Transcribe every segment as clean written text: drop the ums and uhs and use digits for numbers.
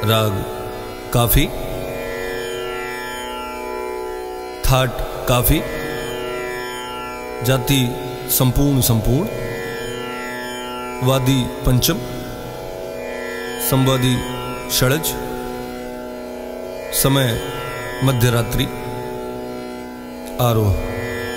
राग काफी, थाट काफी, जाति संपूर्ण संपूर्ण, वादी पंचम, संवादी षडज, समय मध्यरात्रि, आरोह।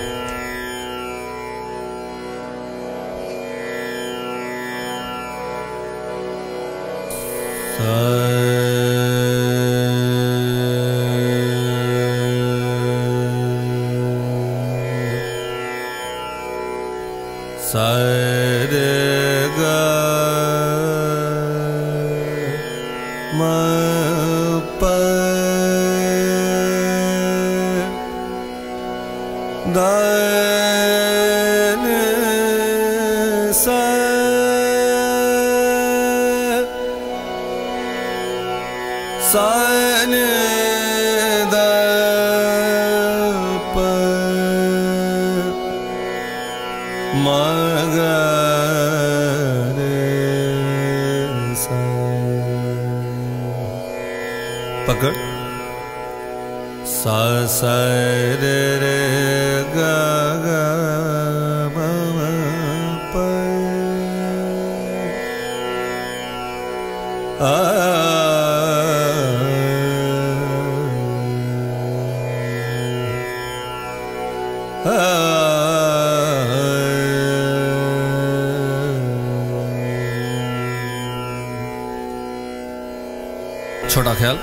पकड़ सा सा रे रे गा गा मा मा प आ छोटा ख्याल।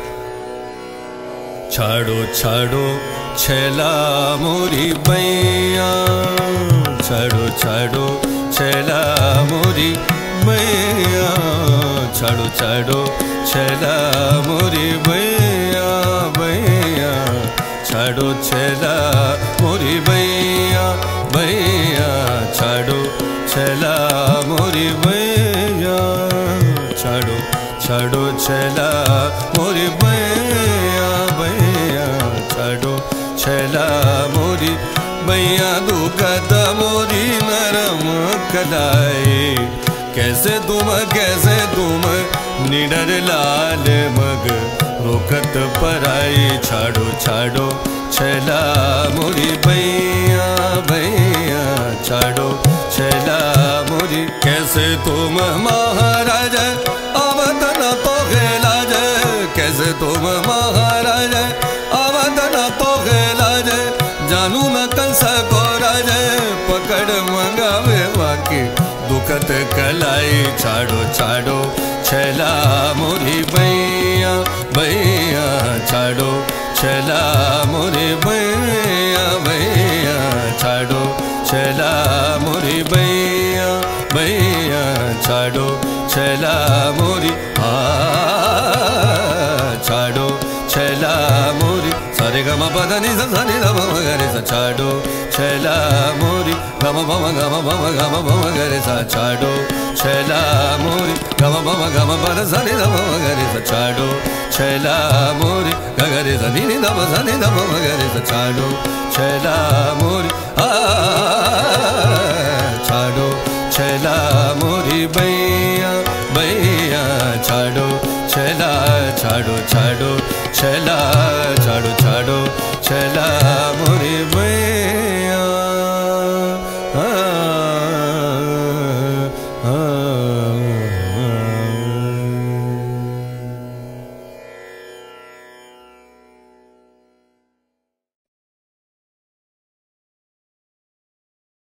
छाड़ो छाड़ो छैला मोरी बैया, छाड़ो छाड़ो छैला मोरी बैया, छाड़ो छाड़ो छैला मोरी बैया बैया, छाड़ो छैला मोरी बैया बैया, छाड़ो छैला मोरी बैया, छाड़ो छाड़ो छैला मोरी बैया बैया, छाड़ो छैला मोरी बैया, दुखद मोरी नरम कलाई, कैसे तुम निडर लाल मग रोकत पराई, छाड़ो छाड़ो छैला मोरी बैया बैया, छाड़ो छैला मोरी, कैसे तुम महाराज अवतन तो खेला जय, कैसे तुम महाराज अवतन तो खेला जय, जानू न कंस को राजय, पकड़ मंगावे बाकी दुखत कलाई, छाड़ो छाड़ो छैला मोरी बैया बैया, छाड़ो छैला मोरी बैया बैया, छाड़ो छैला मोरी बैया बैया, छाड़ो छैला मोरी छाड़ो छैला मोरी, सारे गम पद नि सा नि ध म ग रे सा, छाड़ो छैला मोरी गम भम भम ग रे सा, छाड़ो छैला मोरी गम भम पद सा नि ध म ग रे सा, छाड़ो छैला मोरी ग ग रे सा नि ध म सा नि ध म ग रे सा, छाड़ो छैला मोरी